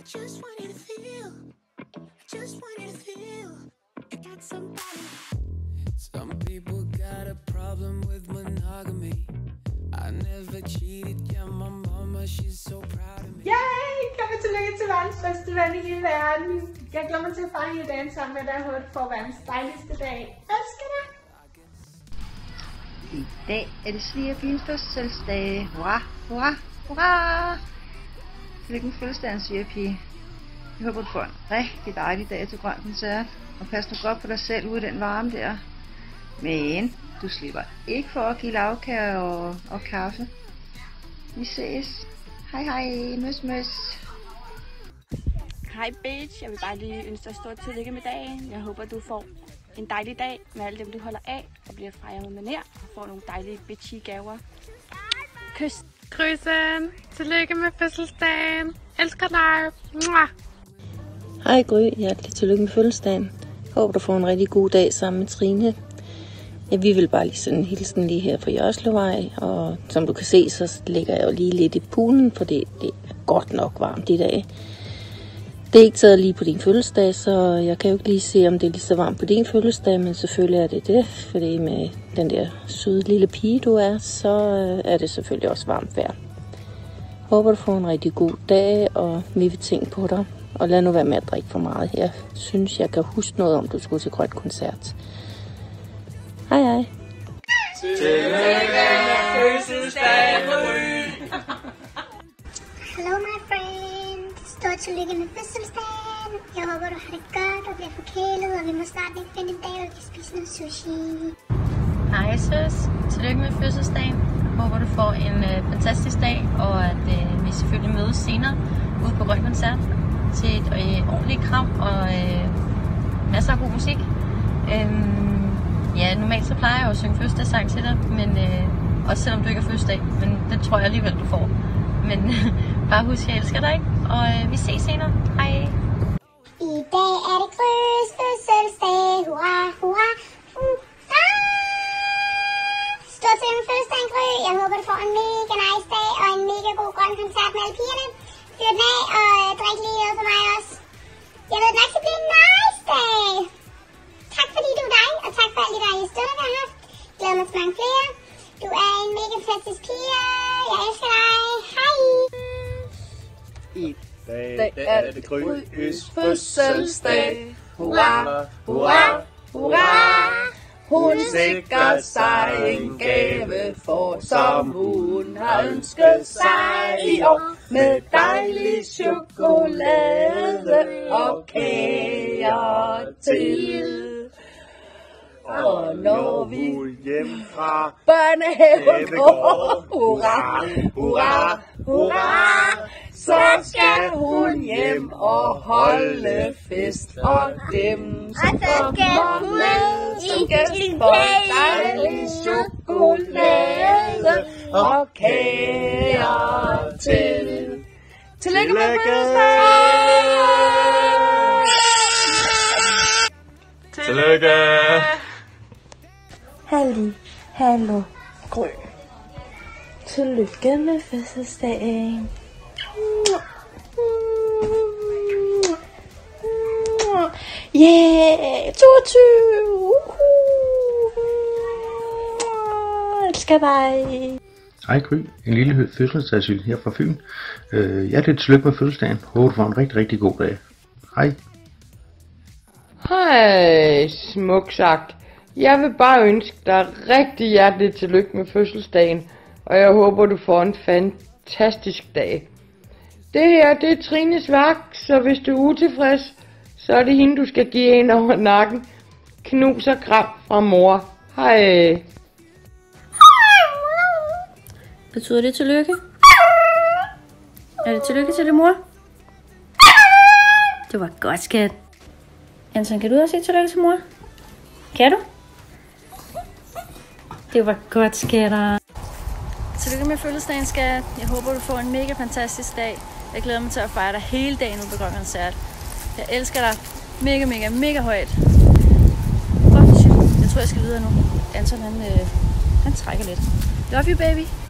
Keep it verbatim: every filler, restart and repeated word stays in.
just want you to feel, I just want you to feel I got somebody. Some people got a problem with monogamy. I never cheated, yeah, my mama, she's so proud of me. Yay! Kom med tillykke til verdens bedste ven i hele verden. Jeg glæder mig til at fejre hele dagen sammen med dig, og håber for verdens dejligste dag. Elsker dig! I dag er det svigerpigens fødselsdag. Hurra, hurra, hurra! Tillykke med fødselsdagen, svigerpige. Jeg håber, du får en rigtig dejlig dag til grøn koncert. Og pas nu godt på dig selv ude i den varme der. Men du slipper ikke for at give lavkage og, og kaffe. Vi ses. Hej hej, møs møs. Hej bitch, jeg vil bare lige ønske dig stort tillykke med dagen. Jeg håber, du får en dejlig dag med alle dem, du holder af, og bliver fejret med manér, og får nogle dejlige bitchy gaver. Kys. Grysen, tillykke med fødselsdagen. Elsker dig. Mwah. Hej Gry, hjertelig tillykke med fødselsdagen. Håber du får en rigtig god dag sammen med Trine. Ja, vi vil bare lige sende en hilsen lige her fra Jørslevej, og som du kan se, så ligger jeg jo lige lidt i poolen, for det, det er godt nok varmt i dag. Det er ikke taget lige på din fødselsdag, så jeg kan jo ikke lige se, om det er lige så varmt på din fødselsdag, men selvfølgelig er det det, fordi med den der søde lille pige, du er, så er det selvfølgelig også varmt vejr. Håber du får en rigtig god dag, og vi vil tænke på dig, og lad nu være med at drikke for meget. Jeg synes, jeg kan huske noget om, du skulle til grøn koncert. Hej hej. Tillykke med fødselsdag, Gry. Hello my friend. Stort tillykke med fødselsdagen. Jeg håber du har det godt og bliver forkælet, og vi må snart ikke finde en dag, hvor vi kan spise noget sushi. Hej søs. Tillykke med fødselsdagen. Jeg håber du får en øh, fantastisk dag, og at øh, vi selvfølgelig mødes senere ude på Grøn Koncert til et øh, ordentligt kram og øh, masser af god musik. Øhm, Ja, normalt så plejer jeg jo at synge fødselsdagssang til dig, men øh, også selvom du ikke har fødselsdag, men det tror jeg alligevel, du får. Men bare husk, jeg elsker dig, og øh, vi ses senere. Hej! I dag er det Grys fødselsdag. Hurra, hurra, hurra! Stort tillykke med fødselsdagen, Gry. Jeg håber, du får en mega nice dag og en mega god grøn koncert med alle pigerne. Fyr den af og øh, drik lige noget for mig også. Jeg ved nok, det bliver en nice dag. Tak fordi du er dig, og tak for alle de dejlige stunder, vi har haft. Glæder mig til mange flere. Du er en mega fantastisk pige. Jeg elsker dig. Hej! I dag er det Grys fødselsdag. Hurra, hurra, hurra. Hun sikrer sig en gave for, som hun har ønsket sig i år. Med dejlig chokolade og kager til. Og når vi hjem fra børnehaven går, hurra, hurra, hurra, så skal hun hjem og holde fest, og dem, som kommer med, som gæst får dejlig chokolade og kager til. Tillykke med fødselsdagen! Tillykke! Halli, hallo, Gry. Tillykke med fødselsdagen. Yeah, toogtyve! Jeg elsker dig. Hej Gry, en lille fødselsdagshyld her fra Fyn. Øh, hjerteligt tillykke med fødselsdagen. Håber du får en rigtig, rigtig god dag. Hej. Hej, smuk sagt. Jeg vil bare ønske dig rigtig hjerteligt tillykke med fødselsdagen, og jeg håber, du får en fantastisk dag. Det her, det er Trines værk, så hvis du er utilfreds, så er det hende, du skal give en over nakken. Knus og kram fra mor. Hej. Betyder det tillykke? Er det tillykke til det, mor? Det var godt, skat. Anton, kan du også sige tillykke til mor? Kan du? Det var godt, skatter. Tillykke med fødselsdagen, skat. Jeg håber, du får en mega fantastisk dag. Jeg glæder mig til at fejre dig hele dagen ude på Grøn Koncert. Jeg elsker dig mega, mega, mega højt. Oh, shit. Jeg tror, jeg skal videre nu. Anton, han, øh, han trækker lidt. Love you, baby.